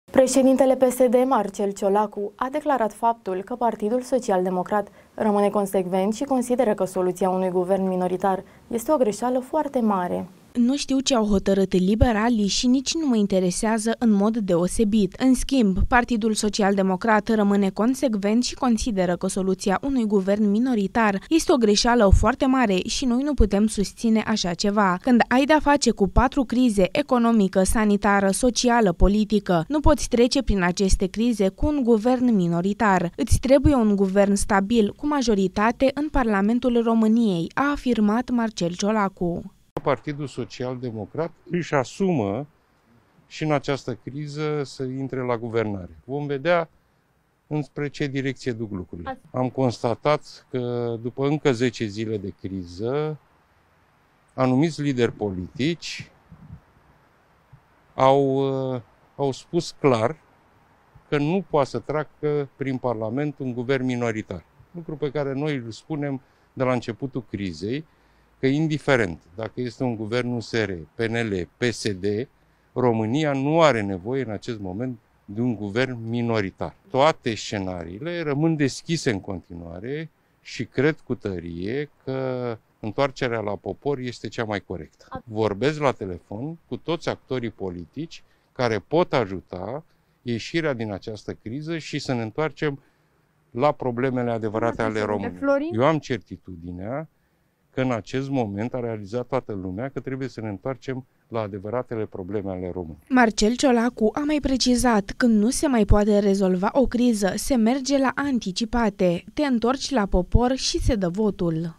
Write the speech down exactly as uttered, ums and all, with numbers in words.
Președintele P S D, Marcel Ciolacu, a declarat faptul că Partidul Social-Democrat rămâne consecvent și consideră că soluția unui guvern minoritar este o greșeală foarte mare. Nu știu ce au hotărât liberalii și nici nu mă interesează în mod deosebit. În schimb, Partidul Social-Democrat rămâne consecvent și consideră că soluția unui guvern minoritar este o greșeală foarte mare și noi nu putem susține așa ceva. Când ai de-a face cu patru crize: economică, sanitară, socială, politică, nu poți trece prin aceste crize cu un guvern minoritar. Îți trebuie un guvern stabil, cu majoritate în Parlamentul României, a afirmat Marcel Ciolacu. Partidul Social-Democrat își asumă și în această criză să intre la guvernare. Vom vedea înspre ce direcție duc lucrurile. Am constatat că după încă zece zile de criză, anumiți lideri politici au, au spus clar că nu poate să treacă prin Parlament un guvern minoritar. Lucru pe care noi îl spunem de la începutul crizei, că indiferent dacă este un guvern U S R, P N L, P S D, România nu are nevoie în acest moment de un guvern minoritar. Toate scenariile rămân deschise în continuare și cred cu tărie că întoarcerea la popor este cea mai corectă. Vorbesc la telefon cu toți actorii politici care pot ajuta ieșirea din această criză și să ne întoarcem la problemele adevărate ale României. Eu am certitudinea că în acest moment a realizat toată lumea că trebuie să ne întoarcem la adevăratele probleme ale României. Marcel Ciolacu a mai precizat: când nu se mai poate rezolva o criză, se merge la anticipate, te întorci la popor și se dă votul.